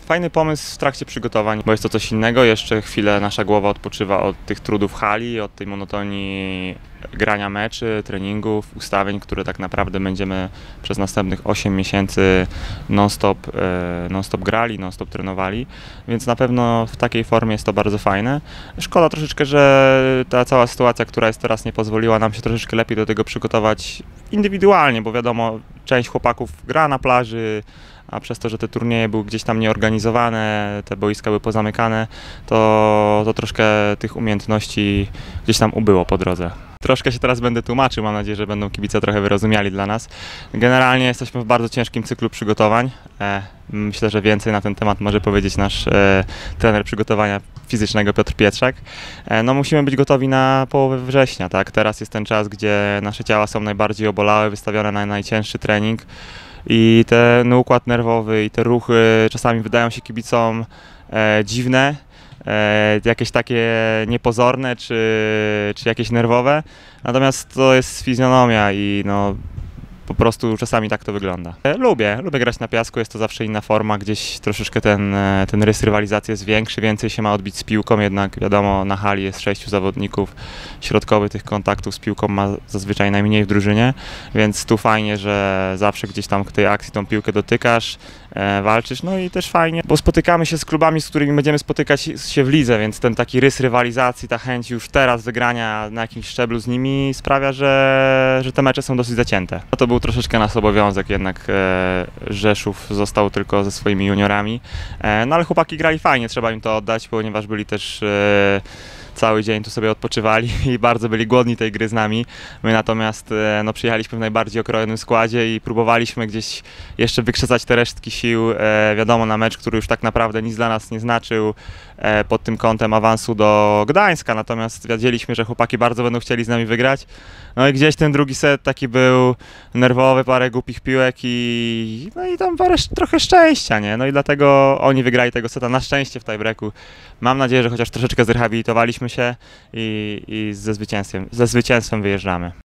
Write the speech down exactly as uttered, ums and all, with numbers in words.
Fajny pomysł w trakcie przygotowań, bo jest to coś innego. Jeszcze chwilę nasza głowa odpoczywa od tych trudów hali, od tej monotonii grania meczy, treningów, ustawień, które tak naprawdę będziemy przez następnych osiem miesięcy non-stop non-stop grali, non-stop trenowali, więc na pewno w takiej formie jest to bardzo fajne. Szkoda troszeczkę, że ta cała sytuacja, która jest teraz, nie pozwoliła nam się troszeczkę lepiej do tego przygotować indywidualnie, bo wiadomo, część chłopaków gra na plaży, a przez to, że te turnieje były gdzieś tam nieorganizowane, te boiska były pozamykane, to, to troszkę tych umiejętności gdzieś tam ubyło po drodze. Troszkę się teraz będę tłumaczył, mam nadzieję, że będą kibice trochę wyrozumiali dla nas. Generalnie jesteśmy w bardzo ciężkim cyklu przygotowań. E, myślę, że więcej na ten temat może powiedzieć nasz e, trener przygotowania fizycznego Piotr Pietrzak. E, no musimy być gotowi na połowę września, tak? Teraz jest ten czas, gdzie nasze ciała są najbardziej obolałe, wystawione na najcięższy trening. I ten układ nerwowy i te ruchy czasami wydają się kibicom e, dziwne, e, jakieś takie niepozorne czy, czy jakieś nerwowe, natomiast to jest fizjonomia i no, po prostu czasami tak to wygląda. E, lubię, lubię grać na piasku, jest to zawsze inna forma, gdzieś troszeczkę ten, ten rys rywalizacji jest większy, więcej się ma odbić z piłką, jednak wiadomo, na hali jest sześciu zawodników, środkowy tych kontaktów z piłką ma zazwyczaj najmniej w drużynie, więc tu fajnie, że zawsze gdzieś tam w tej akcji tą piłkę dotykasz, e, walczysz, no i też fajnie, bo spotykamy się z klubami, z którymi będziemy spotykać się w lidze, więc ten taki rys rywalizacji, ta chęć już teraz wygrania na jakimś szczeblu z nimi sprawia, że, że te mecze są dosyć zacięte. No to był troszeczkę nasz obowiązek, jednak e, Rzeszów został tylko ze swoimi juniorami, e, no ale chłopaki grali fajnie, trzeba im to oddać, ponieważ byli też e, cały dzień tu sobie odpoczywali i bardzo byli głodni tej gry z nami. My natomiast e, no, przyjechaliśmy w najbardziej okrojonym składzie i próbowaliśmy gdzieś jeszcze wykrzesać te resztki sił, e, wiadomo, na mecz, który już tak naprawdę nic dla nas nie znaczył e, pod tym kątem awansu do Gdańska, natomiast wiedzieliśmy, że chłopaki bardzo będą chcieli z nami wygrać. No i gdzieś ten drugi set taki był nerwowy, parę głupich piłek i, no i tam parę, trochę szczęścia, nie? No i dlatego oni wygrali tego seta na szczęście w tiebreaku. Mam nadzieję, że chociaż troszeczkę zrehabilitowaliśmy się i, i ze zwycięstwem, ze zwycięstwem wyjeżdżamy.